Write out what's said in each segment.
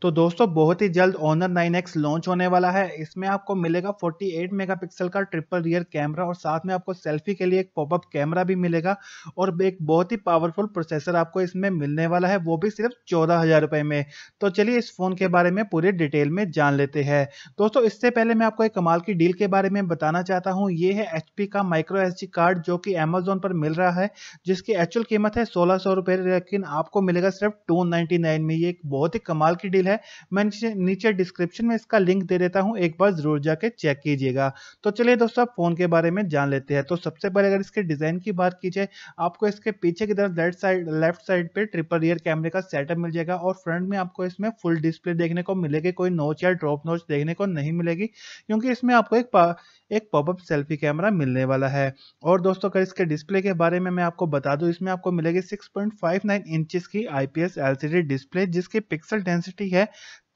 तो दोस्तों बहुत ही जल्द Honor 9X लॉन्च होने वाला है। इसमें आपको मिलेगा 48 मेगापिक्सल का ट्रिपल रियर कैमरा और साथ में आपको सेल्फी के लिए एक पॉपअप कैमरा भी मिलेगा और एक बहुत ही पावरफुल प्रोसेसर आपको इसमें मिलने वाला है, वो भी सिर्फ 14,000 रुपए में। तो चलिए इस फोन के बारे में पूरे डिटेल में जान लेते हैं। दोस्तों इससे पहले मैं आपको एक कमाल की डील के बारे में बताना चाहता हूँ। ये है HP का माइक्रो SD कार्ड जो कि Amazon पर मिल रहा है, जिसकी एक्चुअल कीमत है 1600 रुपए, लेकिन आपको मिलेगा सिर्फ 299 में। ये एक बहुत ही कमाल की डील है। मैं नीचे डिस्क्रिप्शन में इसका लिंक दे देता हूं, एक बार जरूर जाके चेक कीजिएगा। तो चलिए दोस्तों आप फोन के बारे में जान लेते हैं। तो सबसे पहले अगर इसके डिजाइन की बात की जाए, आपको इसके पीछे की तरफ लेफ्ट साइड पे ट्रिपल रियर कैमरे का सेटअप मिल जाएगा और फ्रंट में आपको इसमें फुल डिस्प्ले देखने को मिलेगी, कोई नोच या ड्रॉप नोच देखने को नहीं मिलेगी, क्योंकि इसमें आपको एक पॉपअप सेल्फी कैमरा मिलने वाला है। और दोस्तों अगर इसके डिस्प्ले के बारे में मैं आपको बता दूं, इसमें आपको मिलेगी 6.59 इंचेस की IPS LCD डिस्प्ले, जिसकी पिक्सल डेंसिटी है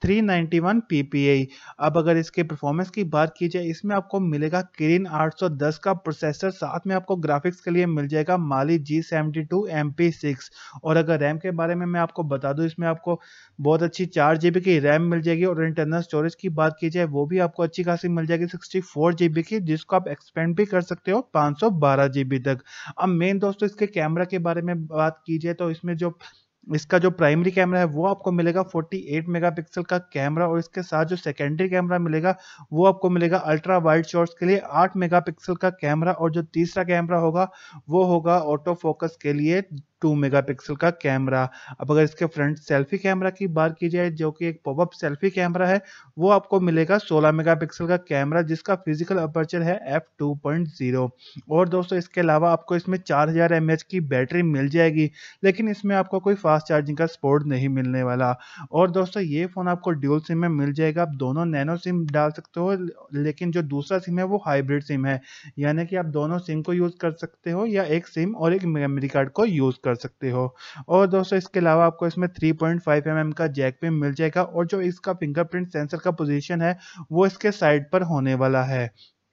391 ppi। अब अगर इसके परफॉर्मेंस की बात की जाए, इसमें आपको मिलेगा किरिन 810 का प्रोसेसर, साथ में आपको ग्राफिक्स के लिए मिल जाएगा माली G72 MP6। और अगर रैम के बारे में मैं आपको बता दूं, इसमें आपको बहुत अच्छी 4 GB की रैम मिल जाएगी और इंटरनल स्टोरेज की बात की जाए वो भी आपको अच्छी खासी मिल जाएगी 64 GB की, जिसको आप एक्सपेंड भी कर सकते हो 512 GB तक। अब मेन दोस्तों इसके कैमरा के बारे में बात की जाए तो इसका जो प्राइमरी कैमरा है वो आपको मिलेगा 48 मेगापिक्सल का कैमरा और इसके साथ जो सेकेंडरी कैमरा मिलेगा वो आपको मिलेगा अल्ट्रा वाइड शॉट्स के लिए 8 मेगापिक्सल का कैमरा, और जो तीसरा कैमरा होगा वो होगा ऑटो फोकस के लिए 2 मेगापिक्सल का कैमरा। अब अगर इसके फ्रंट सेल्फी कैमरा की बात की जाए, जो कि एक पॉपअप सेल्फी कैमरा है, वो आपको मिलेगा 16 मेगापिक्सल का कैमरा, जिसका फिजिकल अपर्चर है f2.0। और दोस्तों इसके अलावा आपको इसमें 4000 mAh की बैटरी मिल जाएगी, लेकिन इसमें आपको कोई फास्ट चार्जिंग का सपोर्ट नहीं मिलने वाला। और दोस्तों ये फोन आपको ड्यूल सिम में मिल जाएगा, आप दोनों नैनो सिम डाल सकते हो, लेकिन जो दूसरा सिम है वो हाइब्रिड सिम है, यानी कि आप दोनों सिम को यूज कर सकते हो या एक सिम और एक मेमोरी कार्ड को यूज कर सकते हो। और दोस्तों इसके अलावा आपको इसमें 3.5 mm का जैक भी मिल जाएगा और जो इसका फिंगरप्रिंट सेंसर का पोजीशन है वो इसके साइड पर होने वाला है।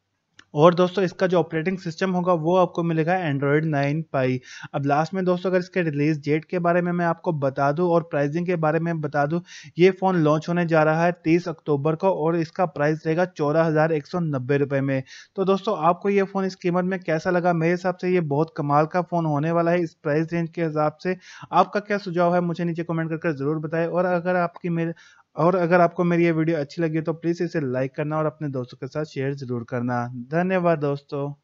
और दोस्तों इसका जो ऑपरेटिंग सिस्टम होगा वो आपको मिलेगा एंड्रॉयड 9 पाई। अब लास्ट में दोस्तों अगर इसके रिलीज डेट के बारे में मैं आपको बता दूं और प्राइसिंग के बारे में बता दूं, ये फोन लॉन्च होने जा रहा है 30 अक्टूबर को और इसका प्राइस रहेगा 14,190 रुपए में। तो दोस्तों आपको ये फोन इस कीमत में कैसा लगा? मेरे हिसाब से ये बहुत कमाल का फोन होने वाला है इस प्राइस रेंज के हिसाब से। आपका क्या सुझाव है मुझे नीचे कमेंट करके जरूर बताएं। और अगर आपको मेरी ये वीडियो अच्छी लगी तो प्लीज़ इसे लाइक करना और अपने दोस्तों के साथ शेयर ज़रूर करना। धन्यवाद दोस्तों।